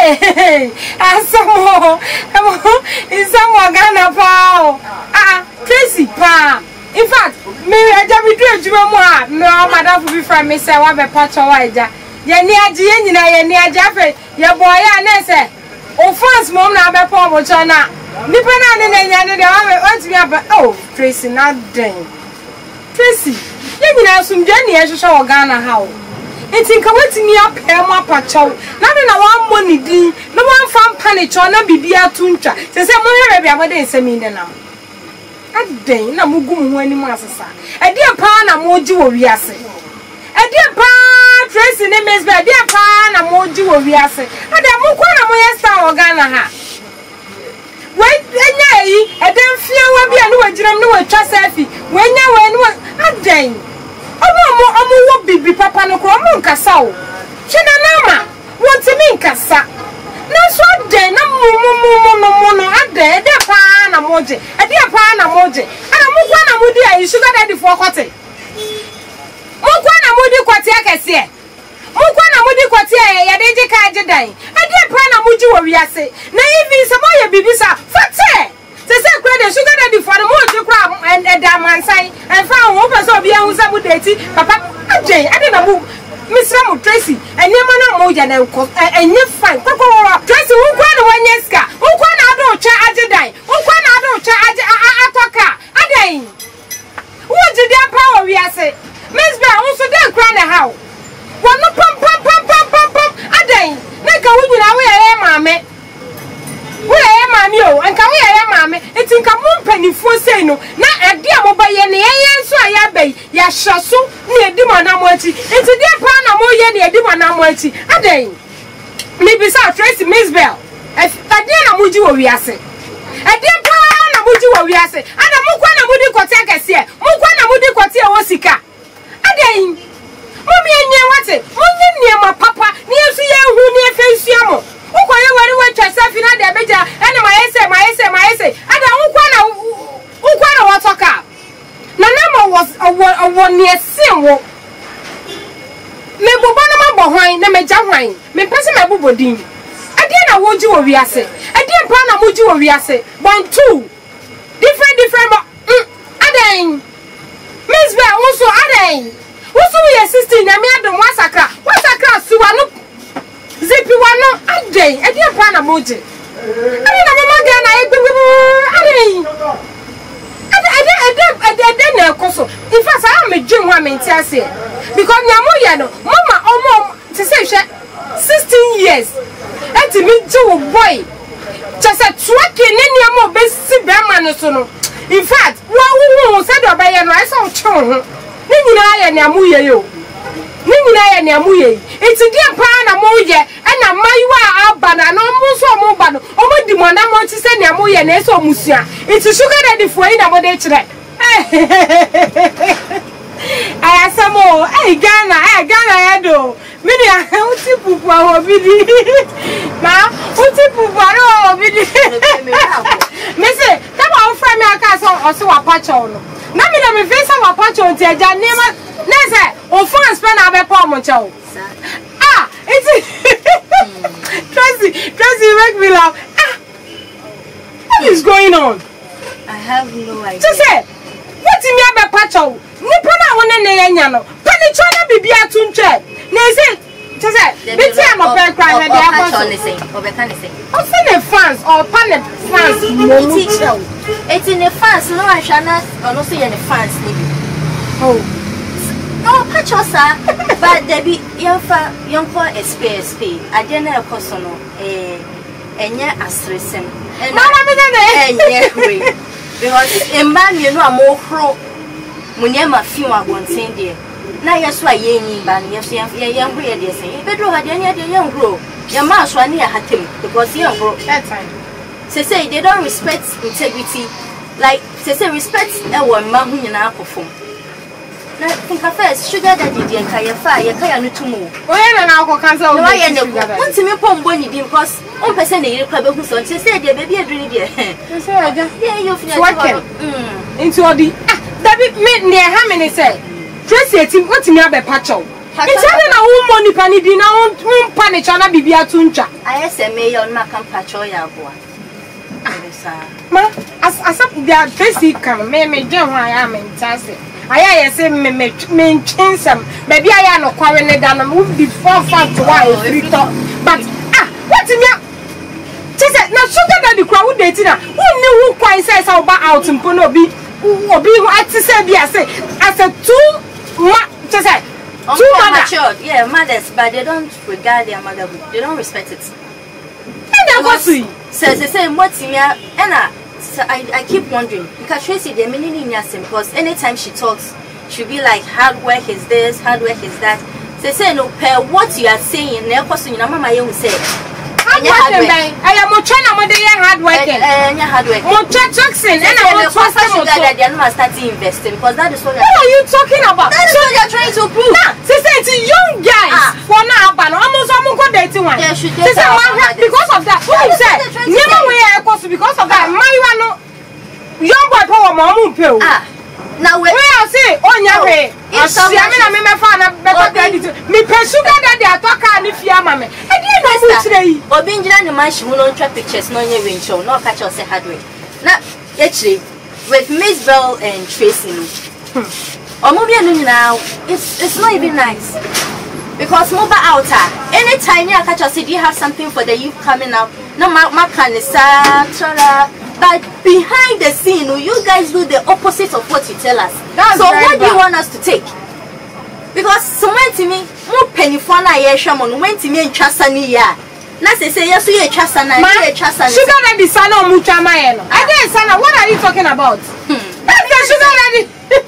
Some Ghana pow. Tracy pa. In fact, me I just do more. No, madam will be from me say wa be patch waja. Ye ni agi ye nyina ye ni ajafe. Ye boy ya na say. O fans mom na be pa bo chona. Nipa na ne nya ne de want me aba. Oh, Tracy na den. Tracy, ye nyina sumdwe ne ye hwehwe Ghana ha o. Enti nka wetimi apem apachaw na de na wan money din na wan fam panicho na bibia tuntwa se mo hwere bia bode nsemi ne nam aden na mugu mu ho anim asesa ade pa na mo gi wo wiase ade pa Tracy ne mesbe ade pa na mo gi wo wiase ade mo kwa na mo yesta Ghana ha we enya yi ade mfia wa bia no wagiram no watwa selfie we nya we no aden omo wo bibi papa no kro mo nkasa o chena nama wontimi nkasa na so de na mo ade de pa na moje ade pa na moje ana mo kwa na mudi ayi sugar daddy for kote mo kwa na mudi kote akese mo kwa na mudi kote ya de je ka je dan ade pa na muji wo wiase na even se mo ye bibi sa fate se kura de sugar daddy for mo je kura and da mansai and fa wo person obi ehun se mu deti papa ajay ade na mu Mr. Mo Tracy enyema na mo ya na enko enye fine kokoro Tracy wo kwa na wanye ska wo kwa na ado cha ajedan wo kwa na ado cha aje atoka adan wo jide pa wo wiase Miss Bear wo so de kura na hawo wo no pam adan na ka wo nyina wo ya maame we ya mami o anka we ya mami eti nka mo mpanifo sei no na ade a mo baye ne yen so aya bai ya hyaso ne edi mo na mo achi eti de pa na mo ye ne edi mo na mo achi adan me bi sa Tracy Miss Bell ade na mo ji wo wiase ade pa na mo ji wo wiase ada mo kwa na mo di kote akese mo kwa na mo di kote e wo sika adan mo mi enye wate mo nye ma papa ne yesu ye hu ne efensia mo ukoye wari we twese fina de beja ene ma yese ada ukwa na watoka na nama was ne esinwo me bobo na ma bo hwan na meja hwan me pese me bobodin ade na woji wo wiase ade pa na moji wo wiase bon two different aden Miss Bear also aden also we 16 na me adom wasakra suwa no zipi wano aden ede pa na moje ade na mama Ghana ade na ekoso in fact I am dwem ho menti ase because nyamo ye no mama omo te say 16 years enti mi do boy just a twake ne nyamo be si be ma no so no in fact wo say do be ye no I say o che ho ne nyina ye nyamo ye yo Nina ya ni amuye enti die pa na mo ye na mayiwa abana na mo so mo ba no o mo di mo na mo ti se ni amuye na eso musua enti sugar daddy fo yi na mo de kire aya samo Ghana ya do mini a uti pupu a obidi na uti pupu a obidi me say ta ba o fra me aka so wa pacho no na me na me face wa pacho nti aja nema Nese, on France pen abe pa mo chao. It's Tracy, you make me laugh. What is going on? I have no idea. Just say, what in me abe pa chao? Ni pona wona ne yanya no. Pani chona bibia tunche. Ne say, just say, be ti am open cry na dey akoso. O say the fans or pan fans mo mu chao. It's in the fans no ahwana ono say the fans ni. Oh. No, Pachosa, but there be young for SPSP. I didn't have personal and yet a stressing. And because a man, you know, I'm more pro when you're my few I won't send you. Now, yes, why you ban yes, young weird, yes, but do I didn't young grow. Your mouse one near had him because young grow that time. Say they don't respect integrity, like say respect a woman who you now perform. I think first sugar daddy and kaya fire kaya no tumu. Oya na ko cancel. No I no. Want me pom boni bi because 1% dey club who so say dey baby adwini dey. Say aja. Yeah you finish. Into odi. David me near how many say. Tracy etim what me abe pacho. It's na wo money pani di na wo panic na bibia tuncha. ISMA on ma kan pacho ya boa. Ma asap dia Tracy come me je ho aya mentase. Aya ye say me chinsam. Baby aya no kware ne da no before fact why free talk. But what in ya? Just na sugar daddy kwa wo date na. Wo ni wo kwan say say oba out mpo no obi who ati say bi say as a two just say two matured, yeah, mothers, but they don't regard their motherhood. They don't respect it. And what we say what's in here, and I keep wondering because Tracy, the meaning in your because anytime she talks, she'll be like, hard work is this, hard work is that. They say no, per what you are saying, never question your mama you say. I am more China, more than hard working. Hard work. More toxin, and I will trust them that they must start investing because that is what you talking about. That is what you're trying to prove. She said it's young guys for now, but almost someone got dating one. She said, because of that, who said, never way because of that, my young boy power, mom, pill. Now where I say on your way. I mean, I found a better credit. Me pursue that they are talking if you are mamma. I didn't know today. Or being in the man, she will not trap pictures, no new ring show, no catch us a hard way. Now, actually, with Miss Bell and Tracy, or moving now, it's not even nice. Because mobile outer, anytime you catch us, do you have something for the youth coming out? No, my kind is but behind the scene, you guys do the opposite of what you tell us. So what do you want us to take? Because someone to me, more penny for na yeshamon went to me in Chasani ya. Now they say yes, you Chasana, you Chasana. Sugar daddy son or Muchamayeno. I didn't son. What are you talking about? That's the sugar daddy.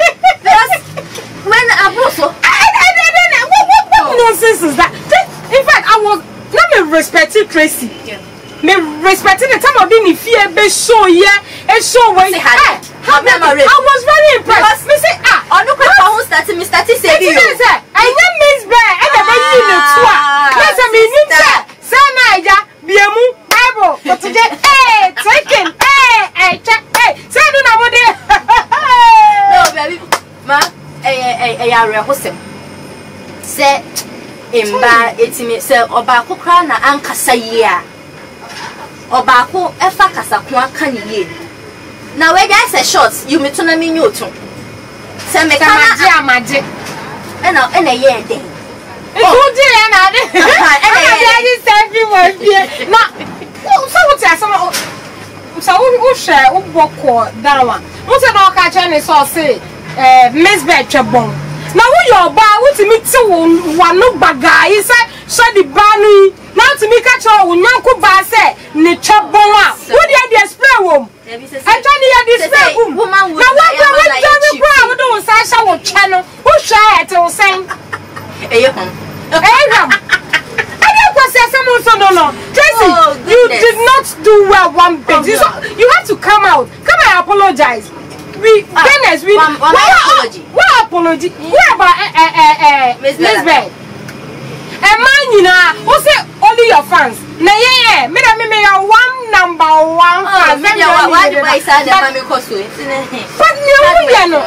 When I also, what nonsense is that? In fact, I was not me respecting Tracy. Me respecting the time of being fear be show yeah and show when I was very impressed. Me say on the who started me started say you I am Miss Bear and the baby in the tour. Yes, I mean you say Naija biemu Bible but today taken check say do na mode no baby ma area hosem say imba etimi say oba kokra na ankasa yia Obako efa kasakwa kaniye. Now where there's a shot, you me tuna me nyoto. Se me kana amaje. Ena ye den. Who did ena de? Ena dey everyone here. Na so what ya so who share who boko that one. Who say no ka che ni so say Miss Betchebon. Now who your ba who to me ti one no baga say so the banu. Now to me catch all unyanku ba say ni chobon a who dey spray wom I tell you dey spray wom na what we bra we do say sha wo channel who share it will sing eyham I don't go say someone no Tracy you did not do well one bit you have to come out and apologize we goodness we what apology what about Miss Bell and man, you know, who say only your fans? Na yeah, me are one number one fan. Why do I say that? But you know,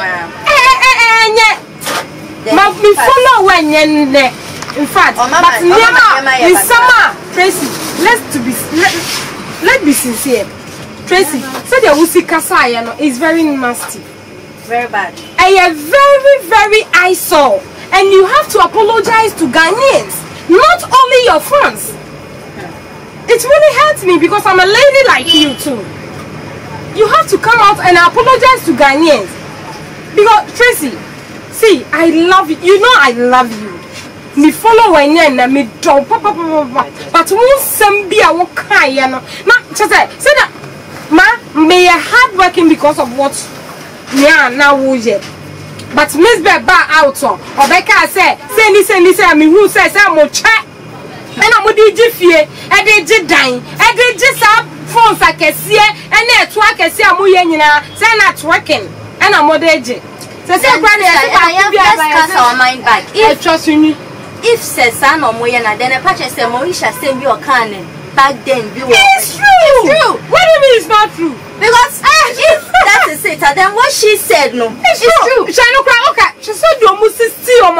me follow when you. In fact, but in summer, Tracy, let's be sincere. Tracy, so the Usikasa is very nasty, very bad. I am very, very eyesore, and you have to apologize to Ghanaians. Not only your friends. It really hurts me because I'm a lady like you too. You have to come out and apologize to Ghanaians. Because Tracy, see, I love you. You know I love you. Me follow when you me don't but won't send be a kind. Now just say that ma may hard working because of what now yet. But Miss Beba out or Becca say me who says I'm a chat and I'm a DJ and they did dying and they just have phones I can see and that's why I can see I'm not working and I'm a DJ. So let's cast our mind back. I trust you. If says son or Moyana, then a patch as a Moisha send you a cannon. back then we were. It's true. It's true. What do you mean it's not true? Because if that is it, then what she said no, it's true. Okay. She said you must see I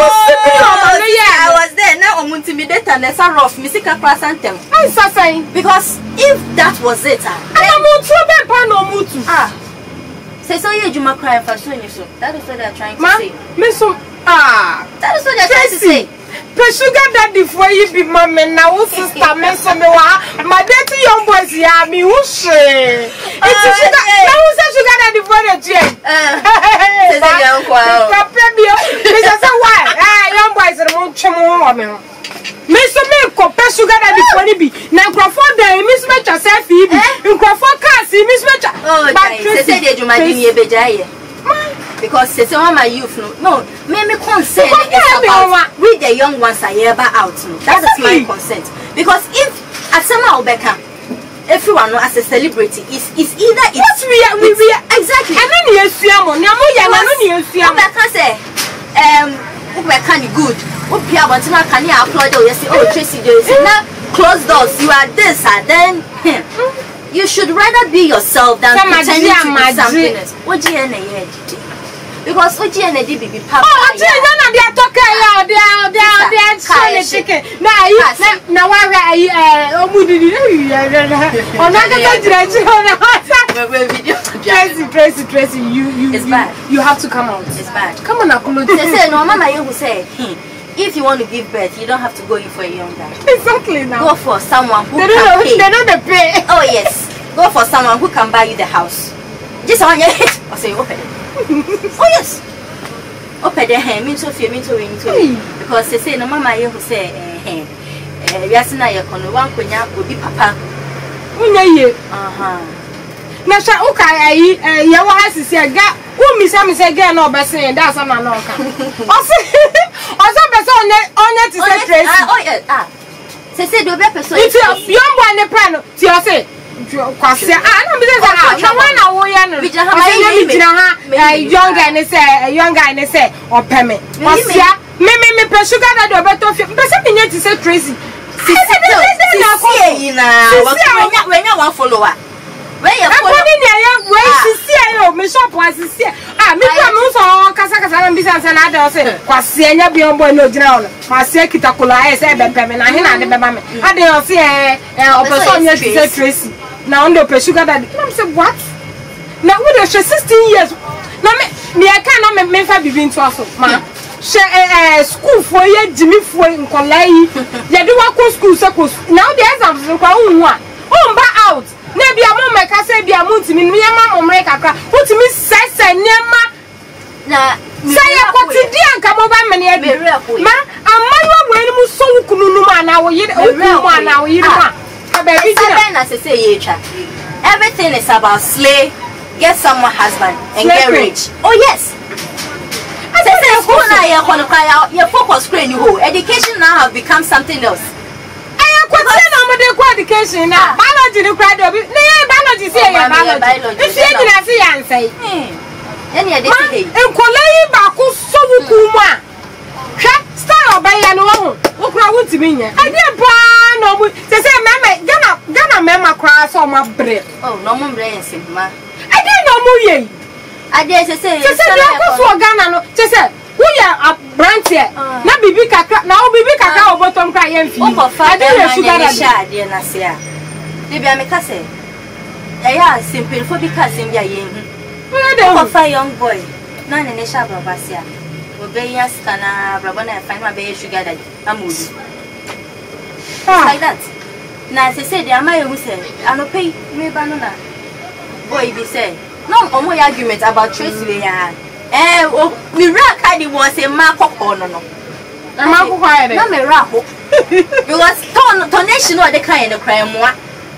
was there. Now I'm intimidated and there's a rough musical class anthem. I'm saying because if that was it, say so you my cry for so. That is what they're trying to say. That is what they're trying to say. The sugar daddy for you be my man now, sister, me so me wa. My dirty young boys, yeah, me who say. It's sugar. Now who's a sugar daddy for the chain? Say the young boy. Mr. Why? Young boys are more chum. Mr. Me compare sugar daddy for be. Now Crawford day, Miss Match herself, in Crawford cars, Miss Match. Oh, they say that you might be a bejaye. Because it's all my youth, no, me concern is about with the young ones I ever out. That is my consent. Because if at somehow Becca, everyone know as a celebrity is either it's we are exactly. And then you see Becca say, Becca good. Upia want to can you applaud or you say, oh Tracy, now close doors, you are this and then you should rather be yourself than pretending to be something else. What do you know? Because Oji and Eddie be papa. Oh, they are talking they are chicken. Now why Tracy, you have to come out. It's bad. Come on, apologize. They say no, Mama you say, if you want to give birth, you don't have to go in for a young guy. Exactly now. Go for someone who can pay. They don't pay. Oh yes. Go for someone who can buy you the house. Just on your head. Or say open it. Oh yes. Open the hand, me too. Because they say no Mama you say yes na you can one kunya obi papa. Unye. Na sha okay ya wa asisi aga who me say girl no be say that's am na oka. Also person onye ti say Tracy. Oh yeah. Say do be person. It's young boy ne plan ti o say kwase na me say na wo ya no. Young guy ne say opeme. Osia me sugar that do beto fi. Person me nyati say Tracy. See na when you one follower. When you me shop was see. Me come so kasa na business na dey say kwase anya bi on boy no gina on. Kwase kitakola e say be peme na he na dey be ba me. Ade o say person nyati say Tracy. Now on the sugar daddy. I'm say what? Now we dey 16 years. Now me I can't me fa bibi into aso. Ma school for ye Jimmy for nkola yi. Ye dey work school say now the exams nko hu a. On ba out. Na bia mo meka say bia mo ntimi me ma mo mre kakra. Utimi sese nema na say ya kotidi anka mo ba mene ya bi. Ma amanwa we ni mu so wukunu nu ma na wo yire wukunu ma na wo yire ma. Everything is about slay, get someone husband and get rich. Oh yes. School now you focus screen you hold. Education now have become something else. Education now. Biology no cry do. Biology say biology. If you dey say answer. Any dey say. Enkolai ba ko so wuku mu a. Hwe style obaya no wo. Wo kura wutimi nya. Ade pa no mu. Say Ghana mema kura so ma bre. Oh, no mo bre yen ma. Ade no mu ye. Ade say ko so Ghana no. Say who ya a brand here. Na bibi kakra, na o bibi kakra o bottom kra yen fi. Ade le sugar daddy na se a. Dey bia me ka say. Ya simple for because him bia yen hu. Ko fa young boy. Na ne sha baba se a. Obeya skana brabo na find my be sugar daddy. Amudu. Like that. Na say the amaye who say I no pay me ba no na. Boy be say no omo argument about Tracy we ya. Me ra cardi was say ma kokko no. Ma kokko aye. Na me ra ho. Because donation no dey kan the cry mo.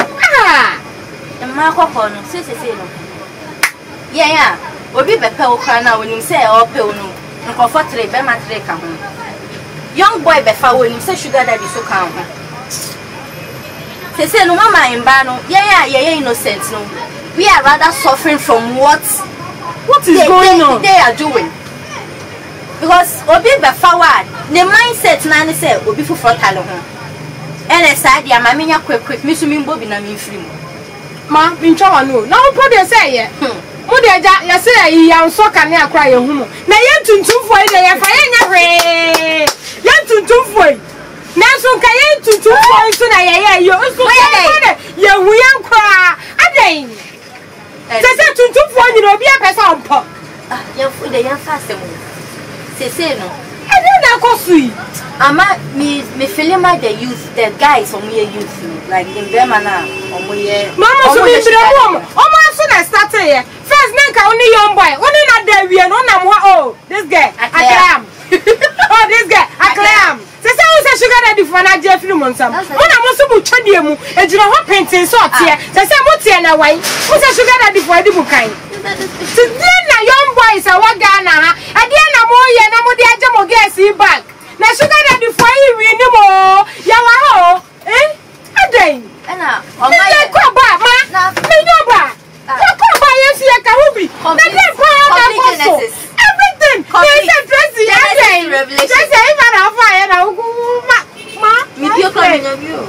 Ma kokko no say no. Yeah. Obi be pe wo kra na wonim say o pe wo no. Nkofo 3 be ma 3 ka ho. Young boy be fa wonim say sugar daddy so kan ho. Say no mama in bano. Yeah, innocent no. We are rather suffering from what is going on. They are doing. Because obi be forward. The mindset na say obi for talo ho. ene sa dia ma menya quick me so me mbo bi na me free mu ma ntwa wa no na wo pode say ye mo de ja ya say ya nso ka ne akra ye hu mo na ye tuntumfo ye de ye fa ye nya hwe ye tuntumfo na so ka ye tuntumfo so na ye yo so ye hu ye nkra aden se tuntumfo ni no bi a pesa ompo ya fu de ya fa asem se no aden na kosui ama me feeling like the youth the guys on me youth like in them na omoye mama so me bire mo so na start here first na ka only young boy only na there we no na mo oh this guy akram oh this guy akram se we sugar daddy for na je film onsam mo na mo so bu twade mu ejira ho painting so tie se mo tie na wai mo se sugar daddy for di bu kan today na young boys awa Ghana ha ade na mo ye na mo de aje mo guess back na sugar daddy for you we ni mo ya wa ho aden na o ma ko ba ma na me no ba ko ba yes ya ka hubi na de pa na so everything they say Tracy aden just say man afa ya na ma me pio ko me nyo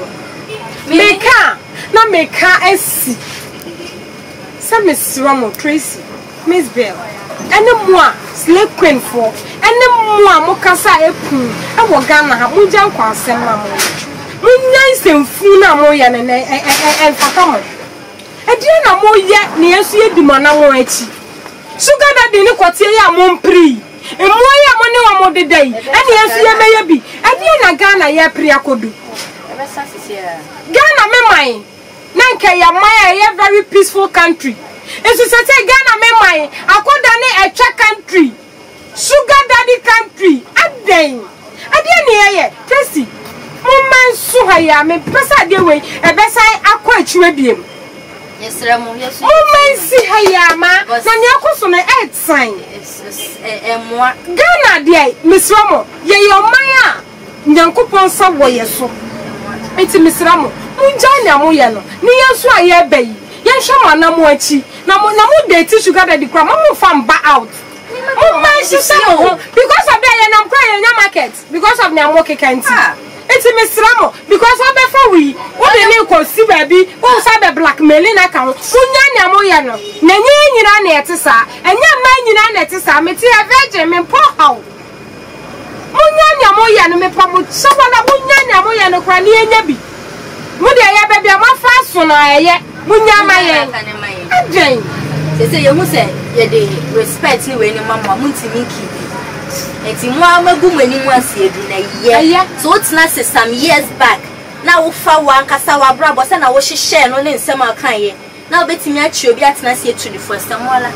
meka esi sa mesra mo Tracy Miss Bell ene mo a slave queen for ene mo a mo kasa epu e wo Ghana ha mo gyan kwa asem ma mo munyan semfu na mo ye ne enfaka mo edie na mo ye ne yesu edima na wo achi sugar daddy ni kwatie ya mo mpri emu ya mo ne wa mo dedai ene yesu ye meye bi edie na Ghana ye pri akodu Ghana me mai nanka ya mai a very peaceful country Esu say Ghana me mai akoda ne echa country sugar daddy country aden ne ye Tracy Mumman so haya me pesa de we e be sai akọ achiwe biem yesra mo yesu mumman si haya ma na ne akoso na etsan emwa Ghana de misramo ye yoman a nyankopon sa wo ye so enti misramo munja na mo ye no ne yesu aye bayi ye hwama na mo achi na mo date sugar daddy kwa mo fam ba out mumman si say because of that ye na cry in market because of na mo kekanti Eti misramo because obe for we dey need consi baby o sa be blackmailing aka unya na mo ye no na nyina na etisa enya ma nyina na etisa meti e virgin me po haw unya na mo ye no me pa mo so na unya na mo ye no kwa na enya bi mo de ye baby ma fa so na ye unya ma ye adwen se ye hu se ye dey respect ni we ni mama mo ntimi ki eti mo amagu mani mu asiedu na ye so otina se some years back na wo fa wa nkasa wa brabo se na wo hihye no ne nsem akan ye na obetimi achi obi atina se etu di for samola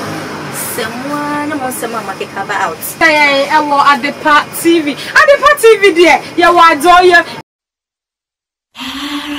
na mo nsem amakeka ba out ewo Adepa TV there ye wa do ye